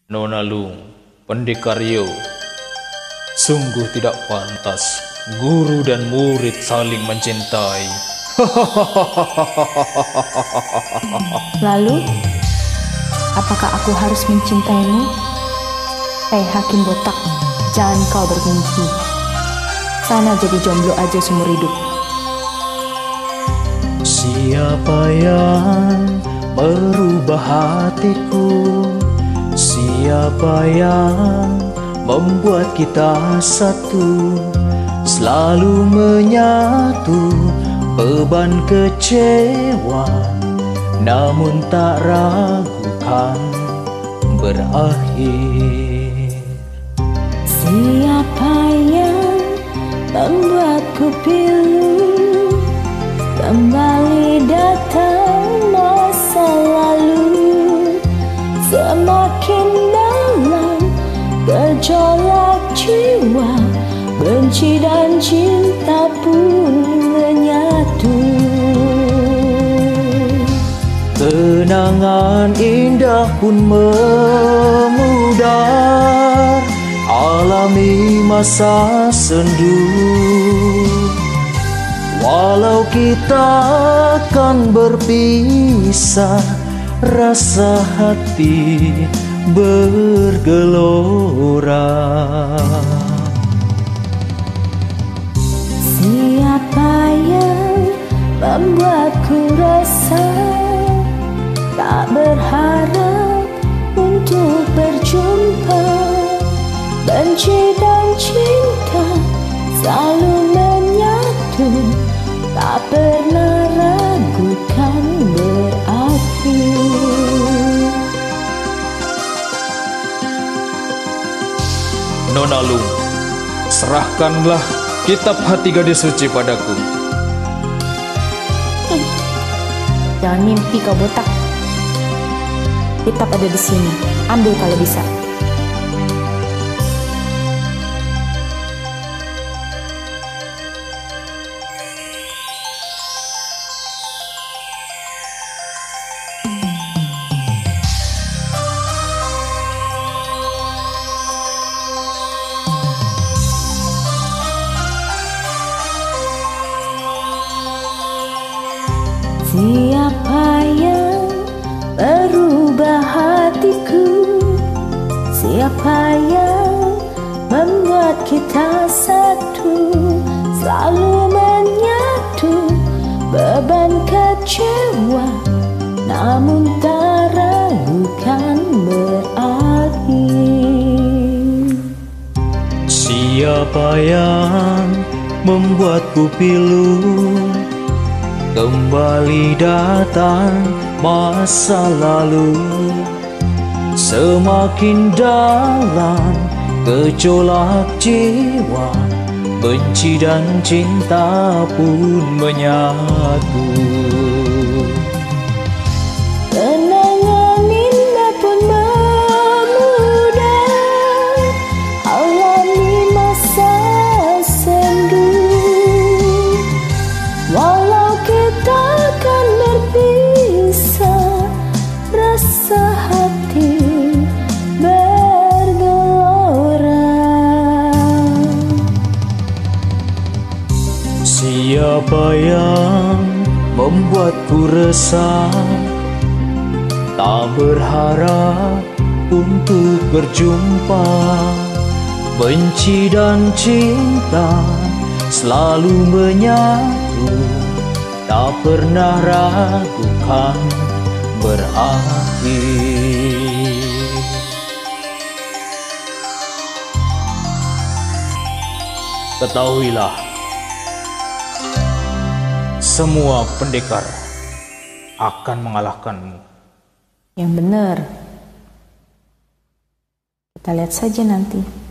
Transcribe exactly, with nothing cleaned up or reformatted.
Nona Lung, Pendekar Yo, sungguh tidak pantas guru dan murid saling mencintai. Lalu, apakah aku harus mencintaimu? Eh hakim botak, jangan kau bermimpi. Sana jadi jomblo aja seumur hidup. Siapa yang merubah hatiku? Siapa yang membuat kita satu, selalu menyatu, beban kecewa, namun tak ragukan berakhir. Siapa yang membuatku pilu, kembali datang masa lalu, semakin dalam gejolak jiwa, benci dan cinta pun menyatu. Kenangan indah pun memudar, alami masa sendu. Walau kita akan berpisah, rasa hati bergelora. Siapa yang membuatku resah, tak berharap untuk berjumpa, benci dan cinta selalu menyatu, tak pernah ragukan berakhir. Nona Lung, serahkanlah kitab hati gadis suci padaku. Hmm. Jangan mimpi kau botak. Kitab ada di sini, ambil kalau bisa. Siapa yang merubah hatiku? Siapa yang membuat kita satu, selalu menyatu, beban kecewa, namun tak ragukan berakhir. Siapa yang membuatku pilu, kembali datang masa lalu, semakin dalam gejolak jiwa, benci dan cinta pun menyatu. Kenangan indah pun memudar, alami masa sendu. Walau kita akan berpisah, rasa hati bergelora. Siapa yang membuatku resah, tak berharap untuk berjumpa, benci dan cinta selalu menyatu, tak pernah ragukan berakhir. Ketahuilah, semua pendekar akan mengalahkanmu. Yang benar, kita lihat saja nanti.